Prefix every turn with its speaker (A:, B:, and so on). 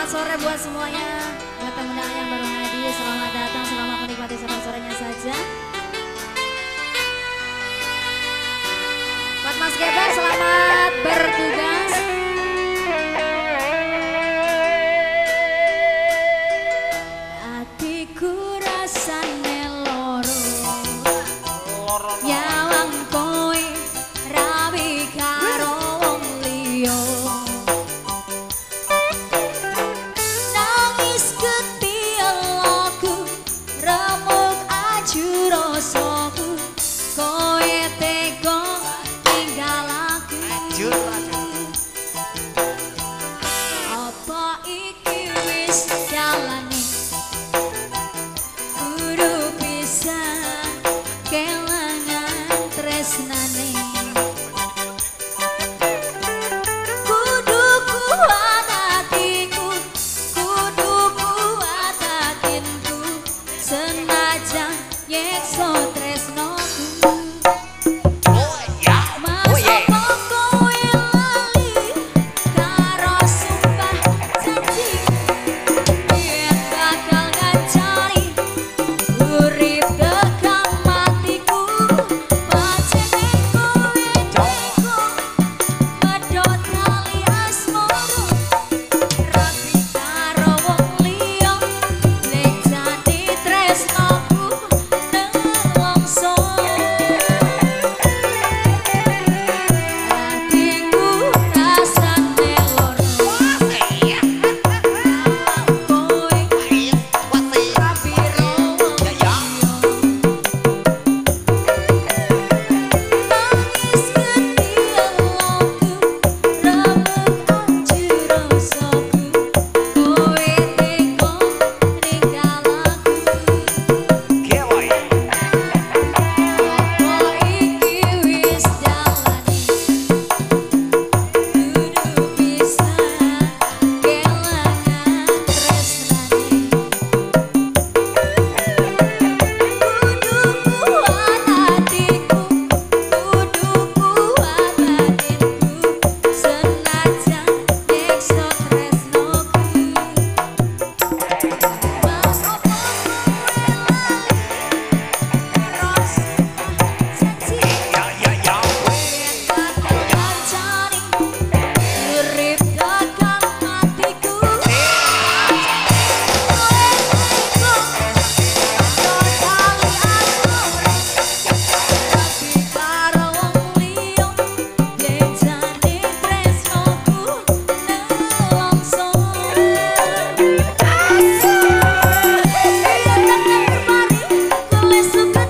A: sore buat semuanya. Buat tamu yang baru hadir, selamat datang, selamat menikmati sore-sorenya saja. Buat Mas Geber, selamat bertugas. Hatiku rasane loro, nyawang kowe rawi karo wong liya. Nangis ketilaku, remuk aju rasaku, kowe tega tinggal aku. Apa iki wis jalane, kudu bisa kelangan tresnane. Kudu kuat hatiku, kudu kuat batinku, senajan nyekso tresnoku. Suka